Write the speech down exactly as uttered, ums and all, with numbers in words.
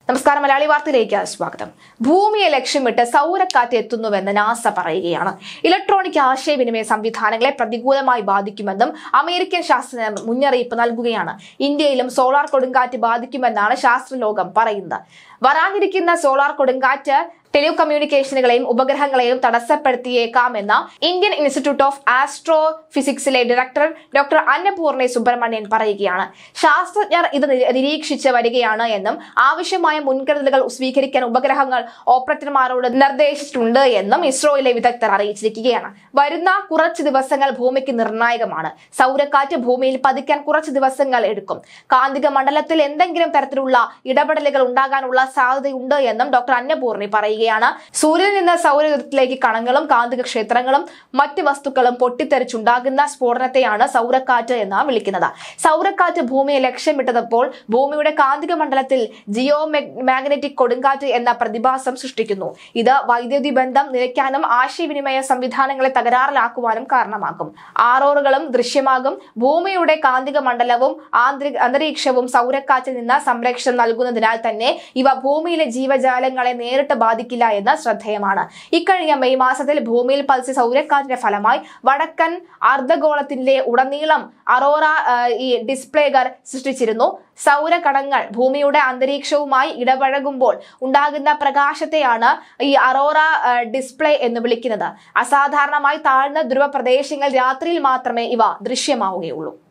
നമസ്കാരം, മലയാളി വാർത്തയിലേക്ക് സ്വാഗതം. ഭൂമിയെ ലക്ഷ്യമിട്ട് സൗരക്കാറ്റ് എത്തുന്നുവെന്ന് നാസ പറയുകയാണ്. ഇലക്ട്രോണിക് ആശയവിനിമയ സംവിധാനങ്ങളെ പ്രതികൂലമായി ബാധിക്കുമെന്നും അമേരിക്കൻ ശാസ്ത്രജ്ഞർ മുന്നറിയിപ്പ് നൽകുകയാണ്. ഇന്ത്യയിലും സോളാർ കൊടുങ്കാറ്റ് ബാധിക്കുമെന്നാണ് ശാസ്ത്രലോകം പറയുന്നത്. വരാനിരിക്കുന്ന സോളാർ കൊടുങ്കാറ്റ് ടെലികമ്മ്യൂണിക്കേഷനുകളെയും ഉപഗ്രഹങ്ങളെയും തടസ്സപ്പെടുത്തിയേക്കാമെന്ന് ഇന്ത്യൻ ഇൻസ്റ്റിറ്റ്യൂട്ട് ഓഫ് ആസ്ട്രോ ഫിസിക്സിലെ ഡയറക്ടർ ഡോക്ടർ അന്നപൂർണ സുബ്രഹ്മണ്യൻ പറയുകയാണ്. ശാസ്ത്രജ്ഞർ ഇത് നിരീക്ഷിച്ച് വരികയാണ് എന്നും ആവശ്യമായ മുൻകരുതലുകൾ സ്വീകരിക്കാൻ ഉപഗ്രഹങ്ങൾ ഓപ്പറേറ്റർമാരോട് നിർദ്ദേശിച്ചിട്ടുണ്ട് എന്നും ഇസ്രോയിലെ വിദഗ്ധർ അറിയിച്ചിരിക്കുകയാണ്. വരുന്ന കുറച്ച് ദിവസങ്ങൾ ഭൂമിക്ക് നിർണായകമാണ്. സൗരക്കാറ്റ് ഭൂമിയിൽ പതിക്കാൻ കുറച്ച് ദിവസങ്ങൾ എടുക്കും. കാന്തിക മണ്ഡലത്തിൽ എന്തെങ്കിലും തരത്തിലുള്ള ഇടപെടലുകൾ ഉണ്ടാകാനുള്ള സാധ്യതയുണ്ട് എന്നും ഡോക്ടർ അന്നപൂർണി പറയുകയാണ്. സൂര്യനിൽ നിന്ന് സൗരയൂഥത്തിലേക്ക് കണങ്ങളും കാന്തിക ക്ഷേത്രങ്ങളും മറ്റ് വസ്തുക്കളും പൊട്ടിത്തെറിച്ചുണ്ടാകുന്ന സ്ഫോടനത്തെയാണ് സൗരക്കാറ്റ് എന്ന് വിളിക്കുന്നത്. സൗരക്കാറ്റ് ഭൂമിയെ ലക്ഷ്യമിട്ടപ്പോൾ ഭൂമിയുടെ കാന്തിക മണ്ഡലത്തിൽ ജിയോ മാഗ്നറ്റിക് കൊടുങ്കാറ്റ് എന്ന പ്രതിഭാസം സൃഷ്ടിക്കുന്നു. ഇത് വൈദ്യുതി ബന്ധം നിലയ്ക്കാനും ആശയവിനിമയ സംവിധാനങ്ങളെ തകരാറിലാക്കുവാനും കാരണമാകും. ആറോറുകളും ദൃശ്യമാകും. ഭൂമിയുടെ കാന്തിക മണ്ഡലവും അന്തരീക്ഷവും സൗരക്കാറ്റിൽ നിന്ന് സംരക്ഷണം നൽകുന്നതിനാൽ തന്നെ ഇവ ഭൂമിയിലെ ജീവജാലങ്ങളെ നേരിട്ട് ബാധിക്കില്ല എന്ന് ശ്രദ്ധേയമാണ്. ഇക്കഴിഞ്ഞ മെയ് മാസത്തിൽ ഭൂമിയിൽ പതിച്ച സൗരക്കാറ്റിന്റെ ഫലമായി വടക്കൻ അർദ്ധഗോളത്തിന്റെ ഉടനീളം അറോറ ഈ ഡിസ്പ്ലേകൾ സൃഷ്ടിച്ചിരുന്നു. സൗരകണങ്ങൾ ഭൂമിയുടെ അന്തരീക്ഷവുമായി ഇടപഴകുമ്പോൾ ഉണ്ടാകുന്ന പ്രകാശത്തെയാണ് ഈ അറോറ ഡിസ്പ്ലേ എന്ന് വിളിക്കുന്നത്. അസാധാരണമായി താഴ്ന്ന ധ്രുവ പ്രദേശങ്ങൾ രാത്രിയിൽ മാത്രമേ ഇവ ദൃശ്യമാവുകയുള്ളൂ.